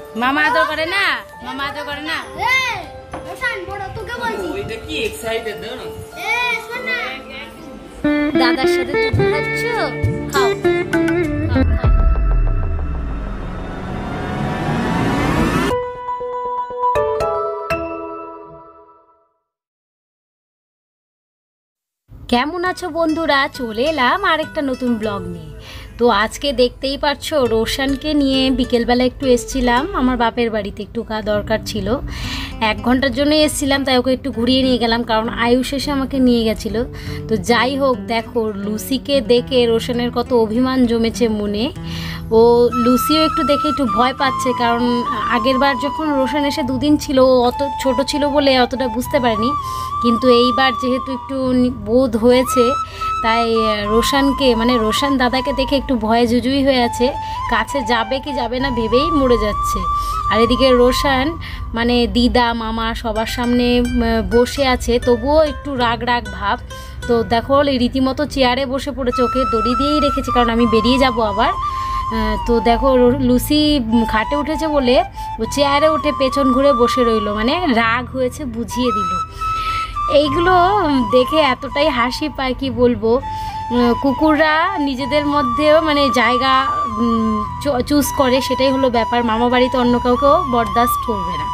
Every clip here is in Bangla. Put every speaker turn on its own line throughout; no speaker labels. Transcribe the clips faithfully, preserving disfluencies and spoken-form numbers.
মামা আদর করে না, মামা আদর করে না। দাদার সাথে তুমি খাচ্ছ, খাও। কেমন আছো বন্ধুরা? চলে এলাম আরেকটা নতুন ব্লগ নিয়ে। তো আজকে দেখতেই পাচ্ছো রোশানকে নিয়ে বিকেলবেলা একটু এসছিলাম আমার বাপের বাড়িতে, একটু কা দরকার ছিল, এক ঘন্টার জন্য এসছিলাম, তাই ওকে একটু ঘুরিয়ে নিয়ে গেলাম, কারণ আয়ুষ এসে আমাকে নিয়ে গেছিলো। তো যাই হোক, দেখো লুসিকে দেখে রোশানের কত অভিমান জমেছে মনে। ও লুসিও একটু দেখে একটু ভয় পাচ্ছে, কারণ আগের বার যখন রোশান এসে দুদিন ছিল ও অত ছোট ছিল বলে অতটা বুঝতে পারেনি, কিন্তু এইবার যেহেতু একটু বোধ হয়েছে তাই রোশানকে মানে রোশান দাদাকে দেখে একটু ভয়ে জুজুই হয়ে আছে, কাছে যাবে কি যাবে না ভেবেই মরে যাচ্ছে। আর এদিকে রোশান মানে দিদা মামা সবার সামনে বসে আছে, তবুও একটু রাগ রাগ ভাব। তো দেখো রীতিমতো চেয়ারে বসে পড়েছে, ওকে দড়ি দিয়েই রেখেছি কারণ আমি বেরিয়ে যাব আবার। তো দেখো লুসি খাটে উঠেছে বলে ও চেয়ারে উঠে পেছন ঘুরে বসে রইলো, মানে রাগ হয়েছে বুঝিয়ে দিল। এইগুলো দেখে এতটাই হাসি পায় কি বলবো। কুকুররা নিজেদের মধ্যেও মানে জায়গা চুজ করে, সেটাই হলো ব্যাপার। মামা বাড়িতে অন্য কাউকেও বরদাস্ত করবে না।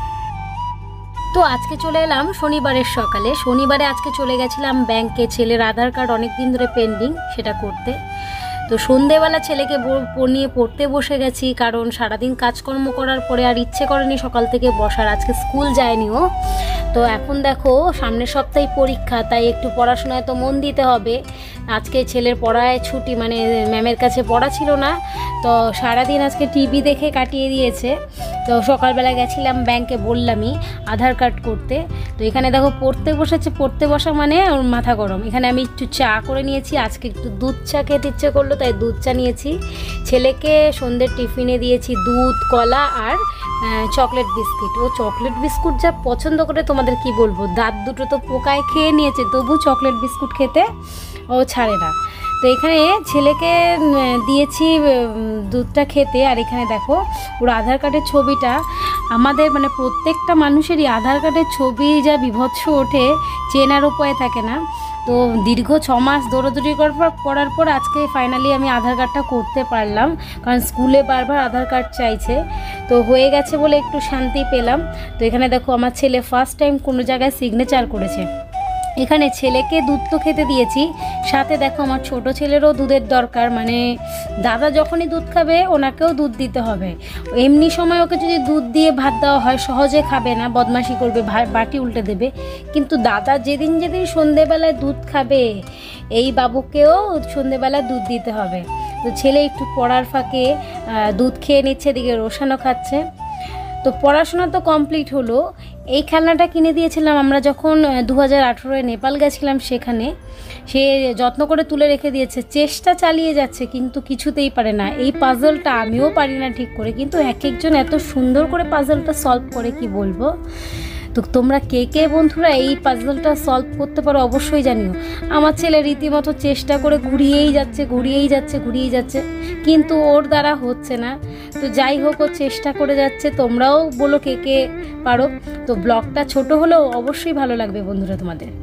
তো আজকে চলে এলাম শনিবারের সকালে। শনিবারে আজকে চলে গেছিলাম ব্যাংকে, ছেলের আধার কার্ড অনেক দিন ধরে পেন্ডিং, সেটা করতে। তো সন্ধেবেলা ছেলেকে নিয়ে পড়তে বসে গেছি, কারণ সারাদিন কাজকর্ম করার পরে আর ইচ্ছে করেনি সকাল থেকে বসার, আজকে স্কুল যায়নি ও। তো এখন দেখো সামনের সপ্তাহে পরীক্ষা, তাই একটু পড়াশোনায় তো মন দিতে হবে। আজকে ছেলের পড়ায় ছুটি, মানে ম্যামের কাছে পড়া ছিল না, তো সারাদিন আজকে টিভি দেখে কাটিয়ে দিয়েছে। তো সকালবেলা গেছিলাম ব্যাংকে, বললামই আধার কার্ড করতে। তো এখানে দেখো পড়তে বসেছে, পড়তে বসা মানে ওর মাথা গরম। এখানে আমি একটু চা করে নিয়েছি, আজকে একটু দুধ চা খেতে ইচ্ছে করলো তাই দুধ চা নিয়েছি। ছেলেকে সন্ধ্যের টিফিনে দিয়েছি দুধ, কলা আর চকলেট বিস্কিট। ও চকলেট বিস্কুট যা পছন্দ করে তোমাদের কি বলবো, দাঁত দুটো তো পোকায় খেয়ে নিয়েছে, তবু চকলেট বিস্কুট খেতে ও ছাড়ে না। তো এখানে ছেলেকে দিয়েছি দুধটা খেতে। আর এখানে দেখো ওর আধার কার্ডের ছবিটা, আমাদের মানে প্রত্যেকটা মানুষেরই আধার কার্ডের ছবি যা বিভৎস ওঠে, চেনার উপায় থাকে না। তো দীর্ঘ ছ মাস দৌড়াদৌড়ি করার পর করার পর আজকে ফাইনালি আমি আধার কার্ডটা করতে পারলাম, কারণ স্কুলে বারবার আধার কার্ড চাইছে। তো হয়ে গেছে বলে একটু শান্তি পেলাম। তো এখানে দেখো আমার ছেলে ফার্স্ট টাইম কোনো জায়গায় সিগনেচার করেছে। এখানে ছেলেকে দুধ তো খেতে দিয়েছি, সাথে দেখো আমার ছোট ছেলেরও দুধের দরকার, মানে দাদা যখনই দুধ খাবে ওনাকেও দুধ দিতে হবে। এমনি সময় ওকে যদি দুধ দিয়ে ভাত দেওয়া হয় সহজে খাবে না, বদমাশি করবে, বাটি উল্টে দেবে। কিন্তু দাদা যেদিন যেদিন সন্ধেবেলায় দুধ খাবে, এই বাবুকেও সন্ধেবেলায় দুধ দিতে হবে। তো ছেলে একটু পড়ার ফাঁকে দুধ খেয়ে নিচ্ছে, এদিকে রোশানও খাচ্ছে। তো পড়াশোনা তো কমপ্লিট হলো। এই খেলনাটা কিনে দিয়েছিলাম আমরা যখন দু হাজার আঠেরোয় নেপাল গেছিলাম, সেখানে সে যত্ন করে তুলে রেখে দিয়েছে, চেষ্টা চালিয়ে যাচ্ছে কিন্তু কিছুতেই পারে না। এই পাজলটা আমিও পারি না ঠিক করে, কিন্তু এক একজন এত সুন্দর করে পাজলটা সলভ করে কি বলবো। তো তোমরা কে কে বন্ধুরা এই পাজলটা সলভ করতে পারো অবশ্যই জানিও। আমার ছেলে রীতিমতো চেষ্টা করে ঘুরিয়েই যাচ্ছে ঘুরিয়েই যাচ্ছে ঘুরিয়েই যাচ্ছে কিন্তু ওর দ্বারা হচ্ছে না। তো যাই হোক, ও চেষ্টা করে যাচ্ছে, তোমরাও বলো কে কে পারো। তো ব্লগটা ছোট হলেও অবশ্যই ভালো লাগবে বন্ধুরা তোমাদের।